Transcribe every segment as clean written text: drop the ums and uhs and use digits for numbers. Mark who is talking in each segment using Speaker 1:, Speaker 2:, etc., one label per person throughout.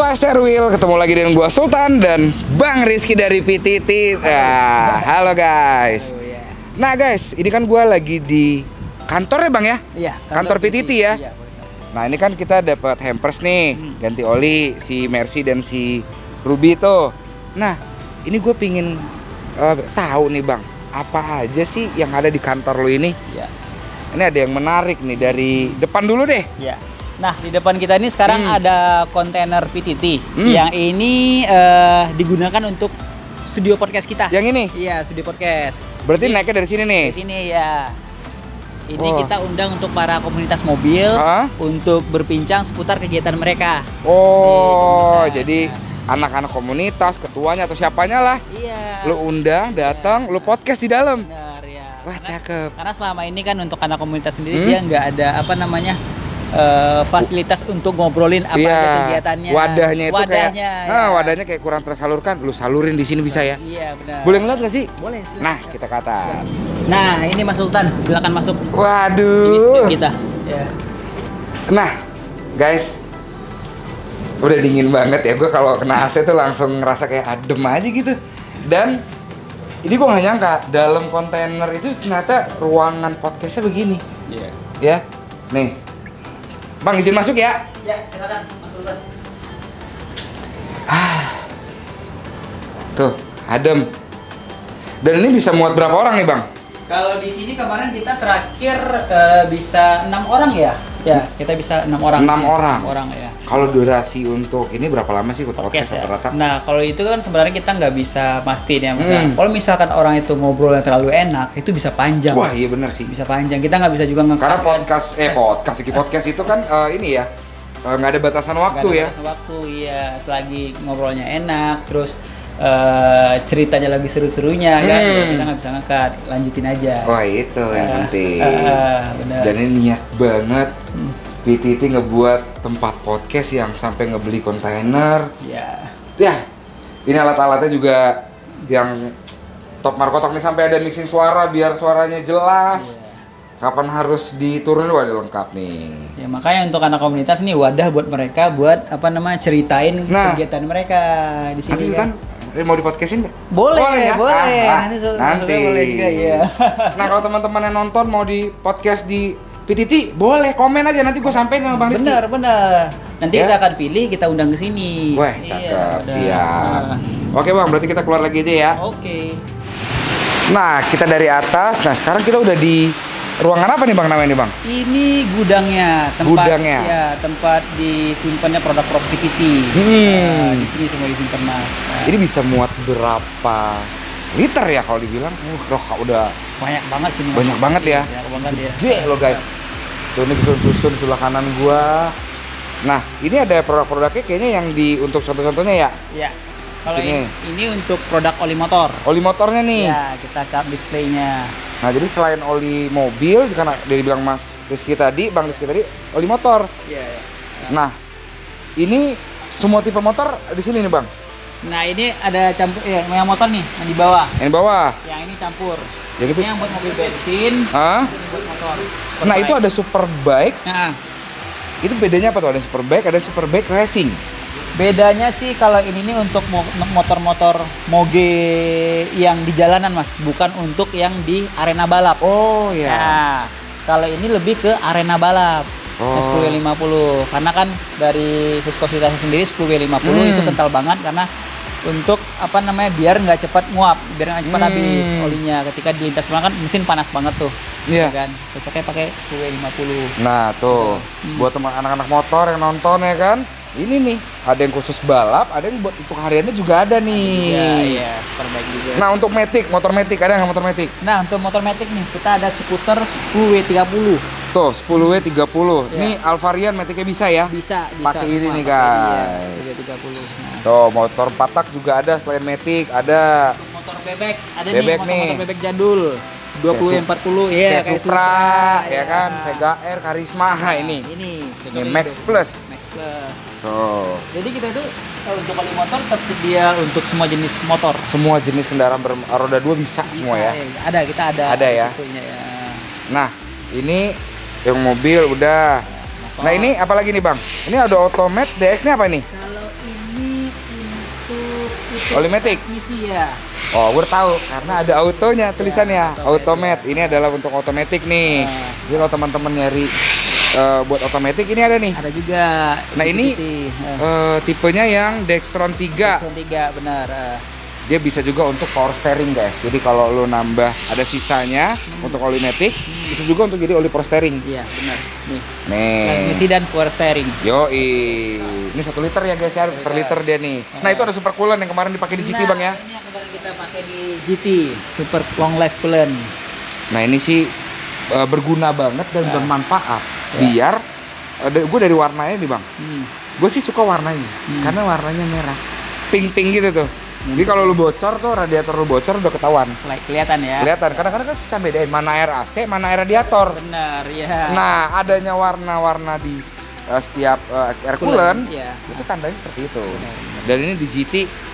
Speaker 1: Gua Serwil, ketemu lagi dengan gua Sultan dan Bang Rizky dari PTT. Halo guys. Nah guys, ini kan gua lagi di kantor ya Bang ya?
Speaker 2: Iya,
Speaker 1: kantor PTT ya.
Speaker 2: Iya,
Speaker 1: nah ini kan kita dapat hampers nih, ganti oli si Mercy dan si Ruby tuh. Nah ini gue pingin tahu nih Bang, apa aja sih yang ada di kantor lo ini?
Speaker 2: Iya.
Speaker 1: Ini ada yang menarik nih dari depan dulu deh.
Speaker 2: Iya. Nah, di depan kita ini sekarang ada kontainer PTT yang ini digunakan untuk studio podcast kita.
Speaker 1: Yang ini?
Speaker 2: Iya, studio podcast.
Speaker 1: Berarti
Speaker 2: Jadi,
Speaker 1: naiknya dari sini nih?
Speaker 2: Dari sini ya. Ini kita undang untuk para komunitas mobil untuk berbincang seputar kegiatan mereka.
Speaker 1: Oh, jadi anak-anak komunitas, ketuanya atau siapanya lah.
Speaker 2: Iya.
Speaker 1: Lu undang, datang, lu podcast di dalam.
Speaker 2: Benar ya.
Speaker 1: Wah, cakep.
Speaker 2: Karena selama ini kan untuk anak komunitas sendiri dia nggak ada apa namanya fasilitas untuk ngobrolin apa aja kegiatannya.
Speaker 1: Wadahnya itu kayak
Speaker 2: ya.
Speaker 1: wadahnya kayak kurang tersalurkan. Lu salurin di sini bisa ya?
Speaker 2: Iya, benar.
Speaker 1: Boleh ngeliat nggak sih?
Speaker 2: Boleh, silakan.
Speaker 1: Nah, kita ke atas.
Speaker 2: Nah, ini Mas Sultan, silakan masuk.
Speaker 1: Waduh.
Speaker 2: Ini studio kita. Ya.
Speaker 1: Nah, guys, udah dingin banget ya. Gue kalau kena AC tuh langsung ngerasa kayak adem aja gitu. Dan ini gue nggak nyangka dalam kontainer itu ternyata ruangan podcastnya begini.
Speaker 2: Iya.
Speaker 1: Ya, nih. Bang izin masuk ya?
Speaker 2: Ya, silakan Mas Sultan.
Speaker 1: Tuh, adem. Dan ini bisa muat berapa orang nih Bang?
Speaker 2: Kalau di sini kemarin kita terakhir bisa 6 orang ya? Ya, kita bisa 6 orang.
Speaker 1: 6 orang.
Speaker 2: 6 orang ya.
Speaker 1: Kalau durasi untuk ini berapa lama sih podcast
Speaker 2: ya.
Speaker 1: rata-rata?
Speaker 2: Nah, kalau itu kan sebenarnya kita nggak bisa pastiin ya, Mas. Kalau misalkan orang itu ngobrol yang terlalu enak, itu bisa panjang.
Speaker 1: Wah, iya bener sih.
Speaker 2: Bisa panjang. Kita nggak bisa juga
Speaker 1: karena podcast itu kan ini ya nggak ada batasan waktu ya.
Speaker 2: Batasan waktu, iya. Selagi ngobrolnya enak, terus ceritanya lagi seru-serunya kan, kita nggak bisa ngangkat, lanjutin aja.
Speaker 1: Wah, itu yang penting.
Speaker 2: Benar.
Speaker 1: Dan ini niat banget. PTT ngebuat tempat podcast yang sampai ngebeli kontainer.
Speaker 2: Iya.
Speaker 1: Ya, ini alat-alatnya juga yang top markotok nih, sampai ada mixing suara biar suaranya jelas. Kapan harus diturunin, udah lengkap nih.
Speaker 2: Ya makanya untuk anak komunitas nih wadah buat mereka buat apa namanya ceritain kegiatan mereka di sini.
Speaker 1: Kan mau di podcastin nggak?
Speaker 2: Boleh,
Speaker 1: ya?
Speaker 2: boleh.
Speaker 1: Nanti.
Speaker 2: Boleh juga, ya.
Speaker 1: Nah, kalau teman-teman yang nonton mau di podcast di PTT, boleh komen aja, nanti gue sampein sama Bang Rizky.
Speaker 2: Bener. Nanti kita akan pilih, kita undang ke sini.
Speaker 1: Wah, cakep, siap. Oke Bang, berarti kita keluar lagi aja ya.
Speaker 2: Oke.
Speaker 1: Nah, kita dari atas. Nah, sekarang kita udah di ruangan apa nih Bang namanya nih Bang?
Speaker 2: Ini gudangnya, tempat disimpannya produk-produk PTT. Di sini semua disimpan Mas.
Speaker 1: Ini bisa muat berapa liter ya kalau dibilang? Udah
Speaker 2: banyak banget sih Mas.
Speaker 1: Banyak banget ya.
Speaker 2: Banyak banget ya.
Speaker 1: Gede loh guys. Tuh ini susun sebelah kanan gua. Nah, ini ada produk-produknya kayaknya yang untuk contoh-contohnya ya?
Speaker 2: Iya. Kalau ini untuk produk oli motor. Oli
Speaker 1: motornya nih.
Speaker 2: Ya, kita cap displaynya.
Speaker 1: Nah, jadi selain oli mobil, karena dia bilang Mas Rizky tadi, Bang Rizky tadi, oli motor.
Speaker 2: Iya.
Speaker 1: Nah, ini semua tipe motor di sini nih Bang.
Speaker 2: Nah, ini ada campur yang motor nih, yang di bawah.
Speaker 1: Yang di bawah.
Speaker 2: Yang ini campur.
Speaker 1: Yang itu?
Speaker 2: Ini yang buat mobil bensin. Ini buat motor.
Speaker 1: Nah, itu ada Superbike.
Speaker 2: Nah.
Speaker 1: Itu bedanya apa tuh? Ada Superbike, ada Superbike Racing.
Speaker 2: Bedanya sih kalau ini nih untuk motor-motor moge yang di jalanan Mas, bukan untuk yang di arena balap.
Speaker 1: Oh ya.
Speaker 2: Nah, kalau ini lebih ke arena balap. 10W50. Karena kan dari viskositasnya sendiri 10W50 itu kental banget karena untuk apa namanya biar nggak cepat nguap, biar nggak cepat habis olinya. Ketika di lintas belakang kan mesin panas banget tuh.
Speaker 1: Iya.
Speaker 2: Kan? Cocoknya pakai 10W50.
Speaker 1: Nah, tuh. Buat teman anak-anak motor yang nonton ya kan. Ini nih, ada yang khusus balap, ada yang buat untuk hariannya juga ada nih.
Speaker 2: Iya, Superbike juga.
Speaker 1: Nah, untuk motor Matic ada nggak motor Matic?
Speaker 2: Nah, untuk motor Matic nih, kita ada skuter 10W30.
Speaker 1: Tuh, 10W30.
Speaker 2: Ya.
Speaker 1: Nih Alvarian Maticnya bisa ya?
Speaker 2: Bisa.
Speaker 1: Pakai ini nih guys.
Speaker 2: 10W30. Nah.
Speaker 1: Tuh, motor Patak juga ada selain Matic, ada
Speaker 2: Motor bebek, ada
Speaker 1: bebek
Speaker 2: nih motor bebek jadul. 20W40 ya,
Speaker 1: kayak Supra, ya kan, Vega R, Karisma. Ini Max Plus.
Speaker 2: Max Plus.
Speaker 1: Tuh.
Speaker 2: Jadi kita tuh untuk oli motor tersedia untuk semua jenis motor.
Speaker 1: Semua jenis kendaraan roda 2 bisa semua ya?
Speaker 2: Ada, kita ada.
Speaker 1: Ada ya. Nah, ini yang mobil udah. Motor. Nah, ini apa lagi nih Bang? Ini ada Automat DX ini apa nih?
Speaker 2: Kalau ini
Speaker 1: Oli Matic.
Speaker 2: Transmisi ya.
Speaker 1: Oh, gue tahu karena ada autonya tulisannya, automat. Ini adalah untuk automatic nih. Jadi kalau teman-teman nyari buat automatic ini ada nih.
Speaker 2: Ada juga.
Speaker 1: Nah ini tipenya yang Dextron 3.
Speaker 2: Dextron 3 benar.
Speaker 1: Dia bisa juga untuk power steering guys. Jadi kalau lo nambah ada sisanya untuk oli matic, bisa juga untuk jadi oli power steering.
Speaker 2: Iya benar. Nih.
Speaker 1: Nih.
Speaker 2: Transmisi dan power steering.
Speaker 1: Ini 1 liter ya guys ya, per liter dia nih. Nah itu ada super coolant yang kemarin dipakai di GT bang ya.
Speaker 2: Ini yang kemarin kita pakai di GT, super long life coolant.
Speaker 1: Nah ini sih berguna banget dan bermanfaat. Biar gue dari warnanya nih bang. Gue sih suka warnanya karena warnanya merah, pink gitu tuh. Jadi kalau lu bocor tuh, radiator lu bocor udah ketahuan.
Speaker 2: Kelihatan ya.
Speaker 1: Kelihatan. Kadang-kadang kan susah bedain mana air AC, mana air radiator.
Speaker 2: Benar ya.
Speaker 1: Nah, adanya warna-warna di setiap air coolant itu tandanya seperti itu. Dan ini di GT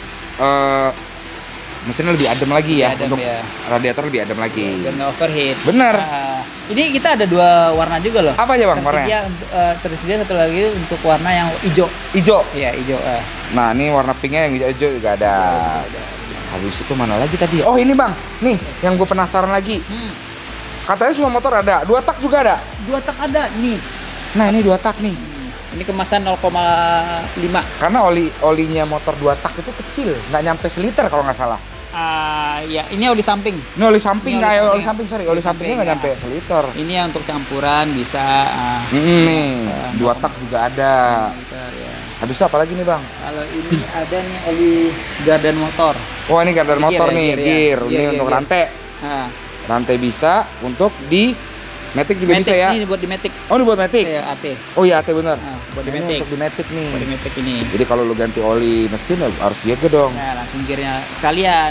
Speaker 1: mesinnya lebih adem lagi ya, untuk radiator lebih adem lagi.
Speaker 2: Dan nggak overheat.
Speaker 1: Bener.
Speaker 2: Ini kita ada 2 warna juga loh.
Speaker 1: Apa aja bang warnanya?
Speaker 2: Tersedia satu lagi untuk warna yang hijau.
Speaker 1: Hijau.
Speaker 2: Iya hijau.
Speaker 1: Nah ini warna pinknya yang hijau juga ada. Habis itu mana lagi tadi? Oh ini bang, nih yang gue penasaran lagi. Katanya semua motor ada, 2 tak juga ada.
Speaker 2: 2 tak ada nih.
Speaker 1: Nah ini 2 tak nih.
Speaker 2: Ini kemasan 0,5.
Speaker 1: Karena olinya motor 2 tak itu kecil, nggak nyampe seliter kalau nggak salah.
Speaker 2: Ya ini oli samping.
Speaker 1: Ini oli samping nggak? Oli samping sorry, oli sampingnya nggak nyampe seliter.
Speaker 2: Ini yang untuk campuran bisa.
Speaker 1: Nih 2 tak juga ada.
Speaker 2: Ya.
Speaker 1: Habis itu apa lagi nih bang?
Speaker 2: Kalau ini ada nih oli gardan motor.
Speaker 1: Oh ini gardan motor nih, gear. Ini untuk rantai. Rantai bisa, untuk di Matic juga bisa ya?
Speaker 2: Ini buat di Matic.
Speaker 1: Oh ini buat Matic?
Speaker 2: Iya, AT.
Speaker 1: Oh iya AT bener.
Speaker 2: Buat di
Speaker 1: ini
Speaker 2: Matic.
Speaker 1: untuk di Matic nih.
Speaker 2: Buat di Matic ini.
Speaker 1: Jadi kalau lu ganti oli mesin harus jaga dong.
Speaker 2: Nah langsung gearnya sekalian.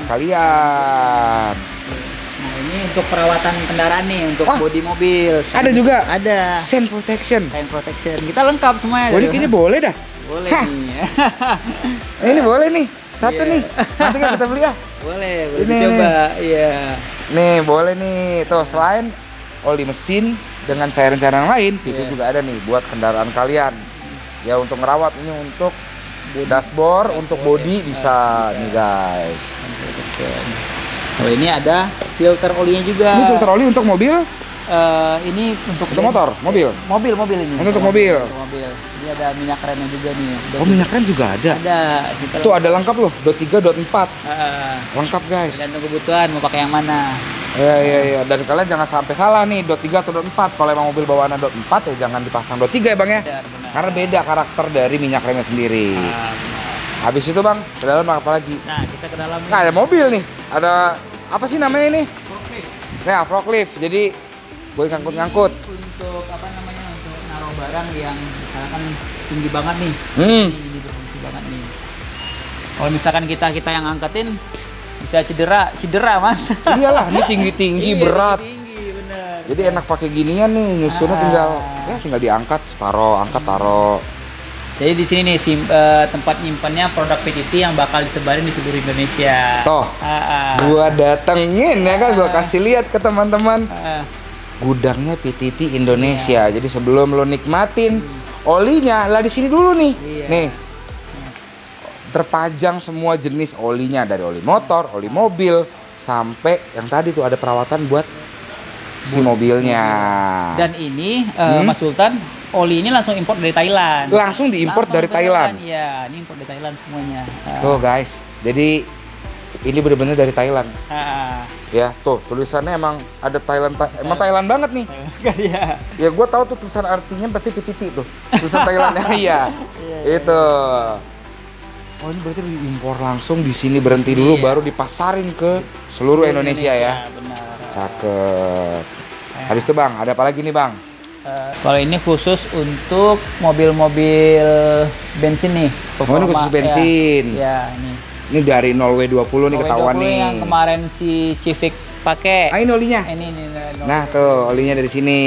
Speaker 2: Nah ini untuk perawatan kendaraan nih, untuk bodi mobil.
Speaker 1: Ada juga?
Speaker 2: Ada.
Speaker 1: Scent protection.
Speaker 2: Scent protection. Kita lengkap semuanya.
Speaker 1: Ini kayaknya boleh dah.
Speaker 2: Boleh nih.
Speaker 1: Ini boleh nih. Satu nih. Nanti kan kita beli ya.
Speaker 2: Boleh dicoba. Iya.
Speaker 1: Nih boleh nih. Tuh selain oli mesin dengan cairan-cairan lain, PT juga ada nih buat kendaraan kalian. Ya untuk ngerawat, ini untuk dashboard, untuk bodi bisa nih guys.
Speaker 2: Kalau ini ada filter olinya juga.
Speaker 1: Ini filter oli untuk mobil?
Speaker 2: Ini untuk
Speaker 1: motor, mobil
Speaker 2: ini.
Speaker 1: Untuk mobil.
Speaker 2: Ini ada minyak remnya juga nih.
Speaker 1: Oh minyak rem juga ada.
Speaker 2: Ada.
Speaker 1: Tuh ada lengkap loh, dot 3, dot 4. Lengkap guys.
Speaker 2: Tergantung kebutuhan mau pakai yang mana.
Speaker 1: Iya. Dan kalian jangan sampai salah nih dot 3 atau dot 4. Kalau emang mobil bawaannya dot 4 ya jangan dipasang dot 3 ya bang ya.
Speaker 2: Benar.
Speaker 1: Karena beda karakter dari minyak remnya sendiri. Habis itu bang, ke dalam apa lagi?
Speaker 2: Nah kita ke dalam.
Speaker 1: Nah ada mobil nih. Ada apa sih namanya ini?
Speaker 2: Forklift.
Speaker 1: Nah forklift. Jadi boleh ngangkut-ngangkut.
Speaker 2: Untuk apa namanya, untuk naruh barang yang misalkan tinggi banget nih. Ini berfungsi banget nih. Kalau misalkan kita yang angkatin bisa cedera mas.
Speaker 1: Iyalah, ini tinggi berat.
Speaker 2: Tinggi bener.
Speaker 1: Jadi enak pakai ginian nih, nyusunnya tinggal diangkat, angkat taruh.
Speaker 2: Jadi di sini nih tempat nyimpannya produk PTT yang bakal disebarin di seluruh Indonesia.
Speaker 1: Toh, gua datengin ya kan, gua kasih lihat ke teman-teman. Gudangnya PTT Indonesia. Jadi sebelum lo nikmatin olinya, lah di sini dulu nih. Nih. Terpajang semua jenis olinya, dari oli motor, oli mobil, sampai yang tadi tuh ada perawatan buat si mobilnya.
Speaker 2: Dan ini Mas Sultan, oli ini langsung import dari Thailand.
Speaker 1: Langsung diimport dari Thailand.
Speaker 2: Iya, ini import dari Thailand semuanya.
Speaker 1: Tuh guys, jadi ini bener-bener dari Thailand. Ya, tuh tulisannya emang ada Thailand, emang Thailand banget nih. Ya gue tahu tuh tulisan artinya berarti PTT tuh. Tulisan Thailandnya iya. Itu. Oh ini berarti diimpor langsung di sini, berhenti dulu baru dipasarin ke seluruh Indonesia ya.
Speaker 2: Benar.
Speaker 1: Cakep. Habis itu bang, ada apa lagi nih bang?
Speaker 2: Kalau ini khusus untuk mobil-mobil bensin nih.
Speaker 1: Oh ini khusus bensin.
Speaker 2: Ya ini.
Speaker 1: Ini dari 0W20 nih ketahuan nih.
Speaker 2: Yang kemarin si Civic pakai.
Speaker 1: Ini olinya.
Speaker 2: Ini.
Speaker 1: Nah tuh olinya dari sini.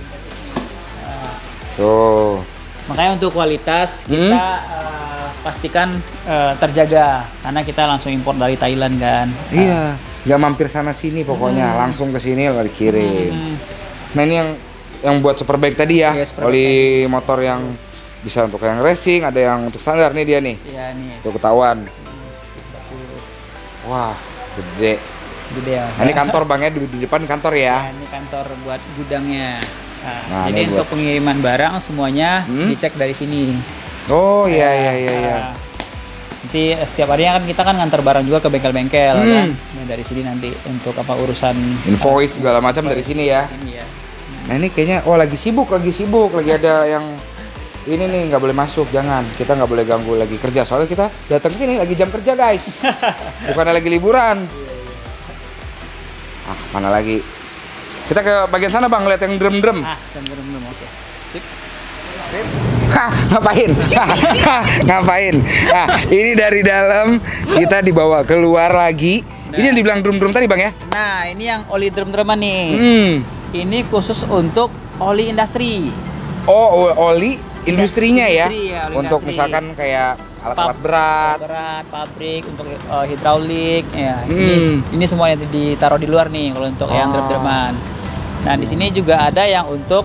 Speaker 1: Tuh.
Speaker 2: Makanya untuk kualitas kita pastikan terjaga, karena kita langsung impor dari Thailand kan.
Speaker 1: Iya. Nggak mampir sana sini pokoknya, langsung ke sini lalu dikirim. Nah ini yang buat Superbike tadi ya, oli motor yang bisa untuk yang racing, ada yang untuk standar nih dia nih.
Speaker 2: Iya nih.
Speaker 1: Tuh ketahuan. Wah, gede.
Speaker 2: Gede ya.
Speaker 1: Nah, ini kantor bangnya di depan kantor ya.
Speaker 2: Ya, ini kantor buat gudangnya.
Speaker 1: Nah,
Speaker 2: jadi
Speaker 1: ini
Speaker 2: untuk
Speaker 1: buat-
Speaker 2: pengiriman barang semuanya dicek dari sini.
Speaker 1: Oh iya iya iya iya.
Speaker 2: Nanti setiap harinya kan kita kan ngantar barang juga ke bengkel-bengkel kan. Nah, dari sini nanti untuk apa urusan
Speaker 1: Invoice segala macam dari sini ya.
Speaker 2: ini ya.
Speaker 1: Nah ini kayaknya, lagi sibuk, lagi ada yang ini nih nggak boleh masuk, jangan, kita nggak boleh ganggu lagi kerja, soalnya kita datang ke sini lagi jam kerja guys, bukan lagi liburan. Ah mana lagi? Kita ke bagian sana bang, lihat yang drum.
Speaker 2: Drum, oke. Sip.
Speaker 1: Sip. Hah, ngapain? Ngapain? Nah, ini dari dalam kita dibawa keluar lagi. Ini yang dibilang drum tadi bang ya?
Speaker 2: Nah, ini yang oli drum-druman nih. Ini khusus untuk oli industri.
Speaker 1: Oh, oli industrinya ya?
Speaker 2: Industri ya, oli
Speaker 1: Untuk
Speaker 2: industri.
Speaker 1: misalkan kayak alat-alat berat.
Speaker 2: Pabrik untuk hidraulik ya.
Speaker 1: Hmm.
Speaker 2: Ini semuanya ditaruh di luar nih kalau untuk yang drum-druman. Nah, di sini juga ada yang untuk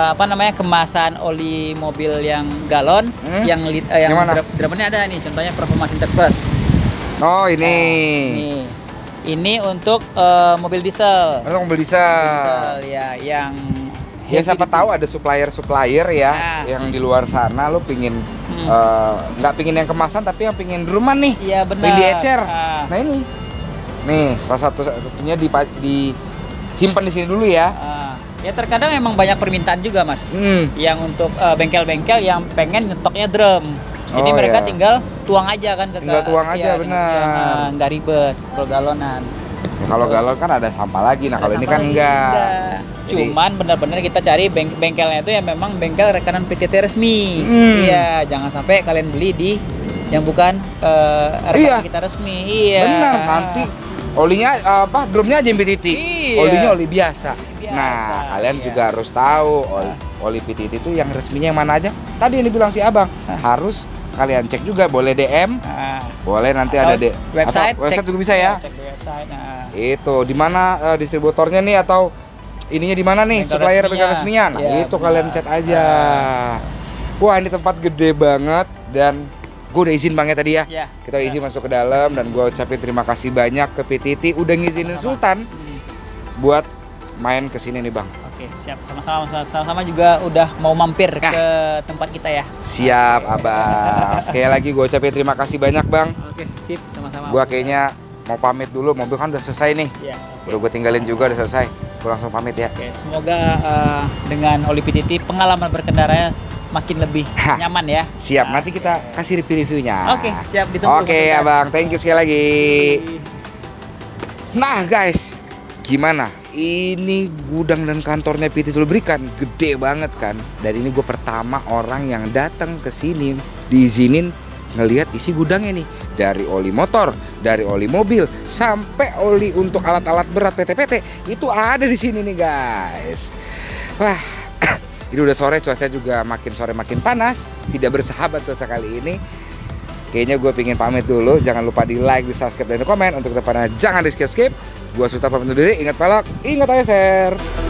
Speaker 2: kemasan oli mobil yang galon, yang
Speaker 1: mana?
Speaker 2: drum-drumnya ada nih, contohnya Performance Inter Plus.
Speaker 1: Oh, ini.
Speaker 2: Nih. Ini untuk mobil diesel.
Speaker 1: Untuk mobil diesel.
Speaker 2: Ya, yang
Speaker 1: Ya siapa tahu ada supplier ya yang di luar sana lo pingin nggak pingin yang kemasan tapi yang pingin druman nih.
Speaker 2: Iya benar.
Speaker 1: Pingin diecer. Nah ini. Nih, salah satunya disimpan di sini dulu ya.
Speaker 2: Ya terkadang emang banyak permintaan juga mas. Yang untuk bengkel-bengkel yang pengen nyetoknya drum. Jadi mereka tinggal tuang aja kan ke
Speaker 1: tinggal tuang aja benar.
Speaker 2: Nggak ribet kalau galonan.
Speaker 1: Ya, kalau galon kan ada sampah lagi. Nah, kalau ini kan enggak.
Speaker 2: Cuman benar-benar kita cari bengkelnya itu yang memang bengkel rekanan PTT resmi. Iya, jangan sampai kalian beli di yang bukan rekanan kita resmi. Iya.
Speaker 1: Benar, nanti olinya drumnya aja yang PTT.
Speaker 2: Iya.
Speaker 1: Olinya oli biasa. Nah, kalian juga harus tahu oli PTT itu yang resminya yang mana aja. Tadi yang dibilang si Abang, harus kalian cek juga, boleh DM. Boleh nanti ada
Speaker 2: website.
Speaker 1: Website juga bisa ya.
Speaker 2: Cek website.
Speaker 1: Itu di mana distributornya nih atau ininya di mana nih supplier bengkel resminya. Nah,
Speaker 2: ya,
Speaker 1: itu kalian chat aja. Wah, ini tempat gede banget dan gue udah izin Bang ya tadi ya. Kita udah izin masuk ke dalam dan gue ucapin terima kasih banyak ke PTT udah ngizinin Sultan buat main ke sini nih Bang.
Speaker 2: Oke, siap. Sama-sama juga udah mau mampir ke tempat kita ya.
Speaker 1: Siap, Abang. Sekali lagi gue ucapin terima kasih banyak Bang.
Speaker 2: Oke, sip. Sama-sama.
Speaker 1: Gue kayaknya mau pamit dulu, mobil kan udah selesai nih.
Speaker 2: Iya.
Speaker 1: Udah gue tinggalin juga, udah selesai. Gue langsung pamit ya.
Speaker 2: Oke, semoga dengan oli PTT pengalaman berkendaranya makin lebih nyaman ya.
Speaker 1: Siap, nanti kita kasih review-reviewnya.
Speaker 2: Oke, siap, ditunggu.
Speaker 1: Oke, Abang, thank you sekali lagi. Nah, guys, gimana? Ini gudang dan kantornya PT Lubrikan gede banget kan. Dan ini gue pertama orang yang datang ke sini diizinin ngelihat isi gudangnya nih. Dari oli motor, dari oli mobil, sampai oli untuk alat-alat berat PT-PT itu ada di sini nih guys. Wah, ini udah sore, cuaca juga makin sore makin panas. Tidak bersahabat cuaca kali ini. Kayaknya gue pingin pamit dulu. Jangan lupa di like, di subscribe, dan di komen. Untuk kedepannya jangan di skip-skip. Gue Sultan pamit undur diri. Ingat pelok, ingat aja share.